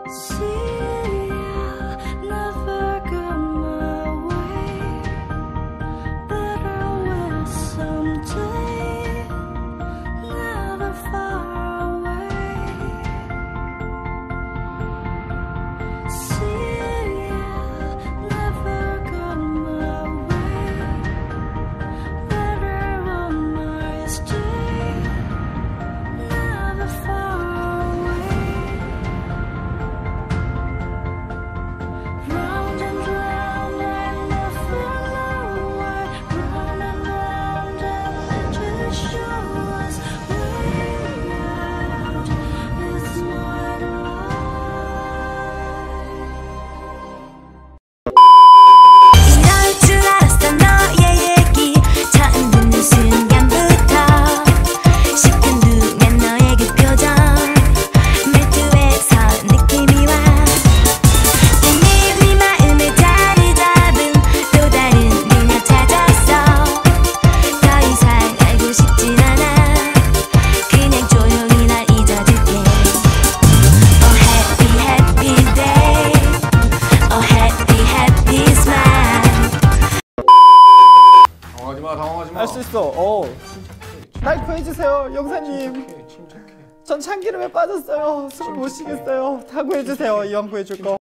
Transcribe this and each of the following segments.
할 수 있어. 날 구해주세요, 용사님. 전 참기름에 빠졌어요. 숨을 못 쉬겠어요. 다 구해주세요. 이왕 구해줄 거.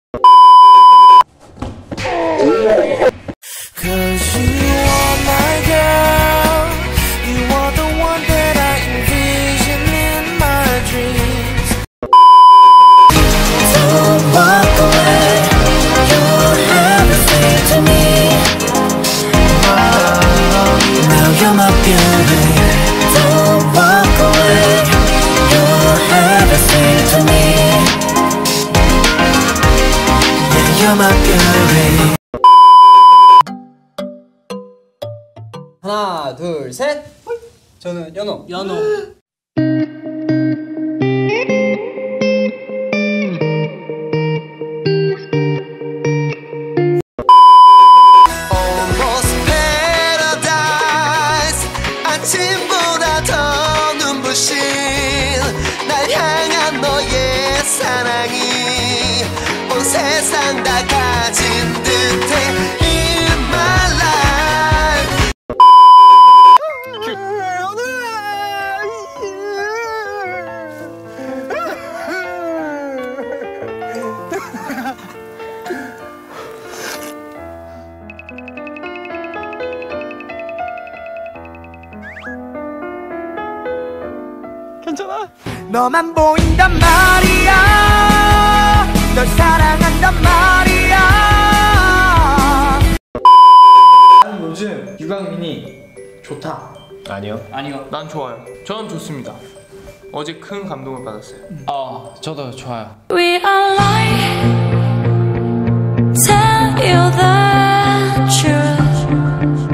하나, 둘, 셋. 저는 연호. Almost paradise. 아침보다 더 눈부신 날 향한 너의 사랑이 온 세상 다 가진 듯해. In my life. 괜찮아? 너만 보인단 말이야. 널 사랑한단 말이야. 나는 요즘 유강민이 좋다. 아니요. 난 좋아요. 전 좋습니다. 어제 큰 감동을 받았어요. 저도 좋아요. We are lying. Tell you the truth.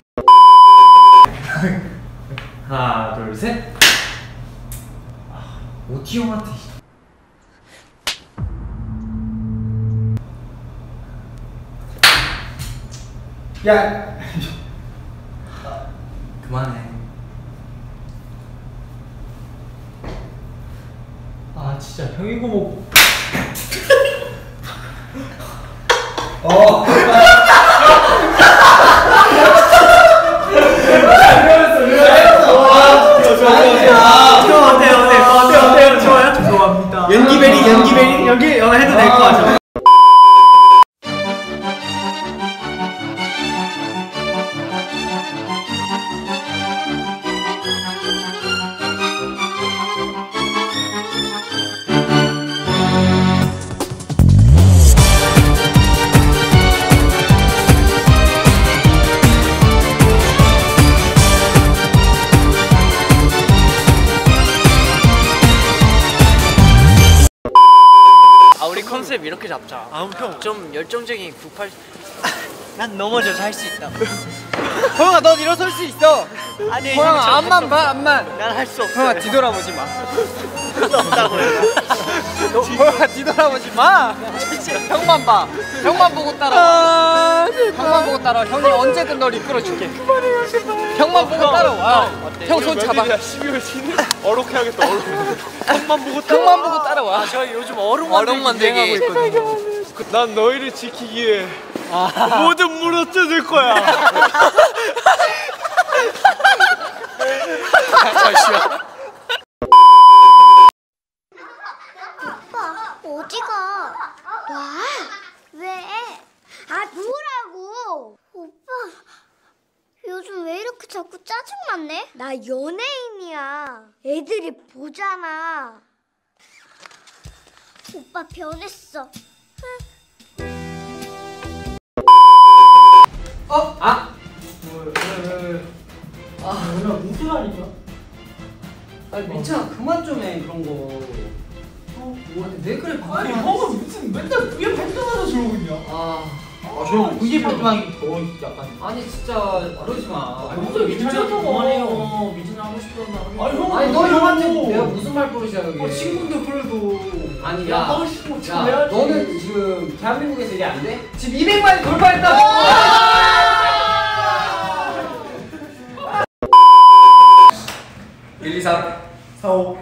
하나, 둘, 셋. 오티 형한테. 야. 그만해. 아 진짜 형이고 뭐. 어때요? 좋아요? 죄송합니다. 연기베리 여기 해도 될 것 같아. 우리 컨셉 이렇게 잡자. 좀 열정적인 98. 난 넘어져서 할 수 있다. 호영아, 넌 일어설 수 있어. 아니, 호영아, 앞만 봐, 앞만. 난 할 수 없어. 호영아, 뒤돌아보지 마. 할 수 없다고. 뭐야 뒤돌아보지 마. 형만 봐. 형만 보고 따라와. 형만 보고 따라와. 형이 언제든 널 이끌어줄게. 그만해요 제발. 형만 보고 따라와. 형 손 잡아. 12월 치는 어록 해야겠다. 어록. 형만 보고 따라와. 저희 요즘 어록 만들기 하고 있거든요. 난 너희를 지키기 위해 모든 물어뜯을 거야. 잠시만. 오빠 어디가? 와 왜? 아 뭐라고? 오빠 요즘 왜 이렇게 자꾸 짜증났네? 나 연예인이야. 애들이 보잖아. 오빠 변했어. 아니 민찬아 그만 좀 해 그런 거. 왜 그래 아니 형은 무슨 맨날 그게 발전하다 저러고 있냐? 형 그게 발동하기 더 약간. 아니 진짜 그러지 마. 진짜 민찬이가 그만해요. 민찬이 하고 싶었나? 아니 너 형한테 내가 무슨 말 버릇이야 그게? 친구인데 그래도 아니 야, 야, 하고 싶은 거 야 해야지. 너는 지금 대한민국에서 이게 안 돼? 지금 200만이 돌파했다. 1, 2, 3, 4, 5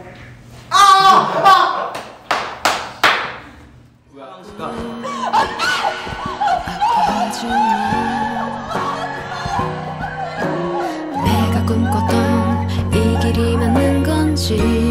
내가 꿈꿨던 이 길이 맞는 건지